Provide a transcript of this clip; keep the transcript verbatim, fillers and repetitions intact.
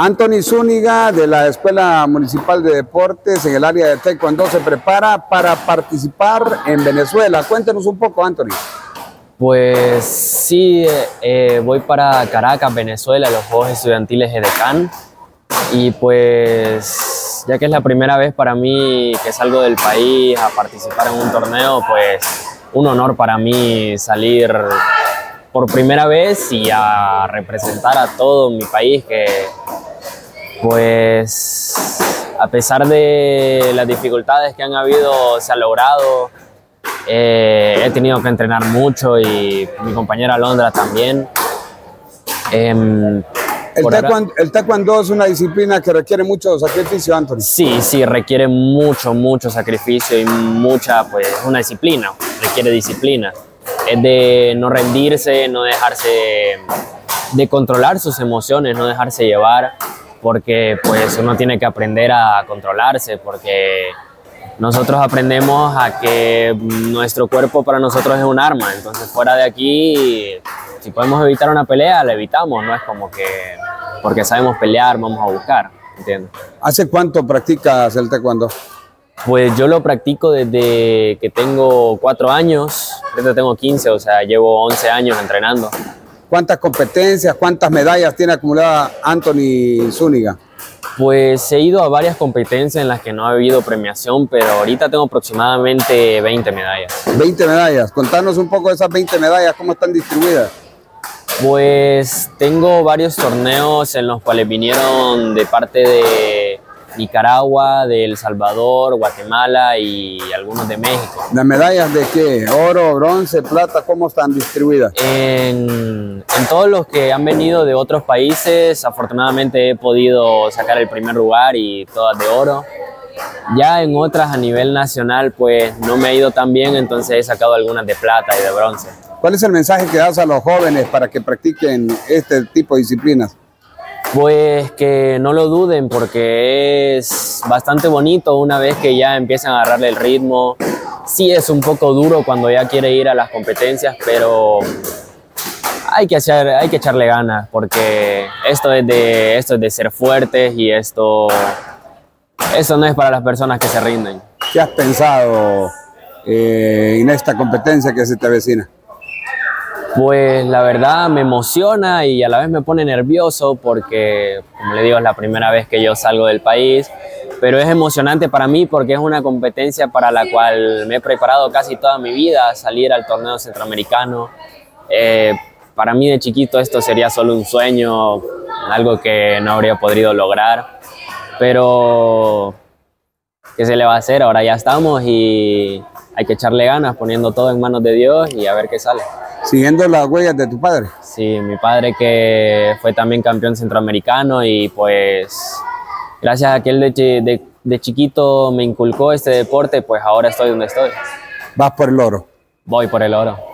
Anthony Zúñiga, de la Escuela Municipal de Deportes en el área de Taekwondo, se prepara para participar en Venezuela. Cuéntenos un poco, Anthony. Pues sí, eh, voy para Caracas, Venezuela, los Juegos Estudiantiles Edecán. Y pues, ya que es la primera vez para mí que salgo del país a participar en un torneo, pues un honor para mí salir por primera vez y a representar a todo mi país, que pues a pesar de las dificultades que han habido, se ha logrado. Eh, he tenido que entrenar mucho y mi compañera Alondra también. Eh, el, taekwondo, ahora, el taekwondo es una disciplina que requiere mucho sacrificio, Anthony. Sí, sí, requiere mucho, mucho sacrificio y mucha, pues, una disciplina, requiere disciplina. Es de no rendirse, no dejarse, de controlar sus emociones, no dejarse llevar, porque pues uno tiene que aprender a controlarse, porque nosotros aprendemos a que nuestro cuerpo para nosotros es un arma, entonces fuera de aquí, si podemos evitar una pelea, la evitamos, no es como que porque sabemos pelear vamos a buscar, ¿entiendes? ¿Hace cuánto practicas el taekwondo? Pues yo lo practico desde que tengo cuatro años, desde tengo quince, o sea, llevo once años entrenando. ¿Cuántas competencias, cuántas medallas tiene acumulada Anthony Zúñiga? Pues he ido a varias competencias en las que no ha habido premiación, pero ahorita tengo aproximadamente veinte medallas. veinte medallas. Contanos un poco de esas veinte medallas, ¿cómo están distribuidas? Pues tengo varios torneos en los cuales vinieron de parte de Nicaragua, de El Salvador, Guatemala y algunos de México. ¿Las medallas de qué? ¿Oro, bronce, plata? ¿Cómo están distribuidas? En, en todos los que han venido de otros países, afortunadamente he podido sacar el primer lugar y todas de oro. Ya en otras a nivel nacional pues no me ha ido tan bien, entonces he sacado algunas de plata y de bronce. ¿Cuál es el mensaje que das a los jóvenes para que practiquen este tipo de disciplinas? Pues que no lo duden, porque es bastante bonito una vez que ya empiezan a agarrarle el ritmo. Sí es un poco duro cuando ya quiere ir a las competencias, pero hay que, hacer, hay que echarle ganas, porque esto es de, esto es de ser fuertes y esto, eso no es para las personas que se rinden. ¿Qué has pensado eh, en esta competencia que se te avecina? Pues la verdad me emociona y a la vez me pone nervioso porque, como le digo, es la primera vez que yo salgo del país, pero es emocionante para mí porque es una competencia para la cual me he preparado casi toda mi vida, salir al torneo centroamericano. Eh, para mí de chiquito esto sería solo un sueño, algo que no habría podido lograr, pero ¿qué se le va a hacer? Ahora ya estamos y hay que echarle ganas, poniendo todo en manos de Dios y a ver qué sale. ¿Siguiendo las huellas de tu padre? Sí, mi padre que fue también campeón centroamericano y pues gracias a que él de, de, de chiquito me inculcó este deporte, pues ahora estoy donde estoy. ¿Vas por el oro? Voy por el oro.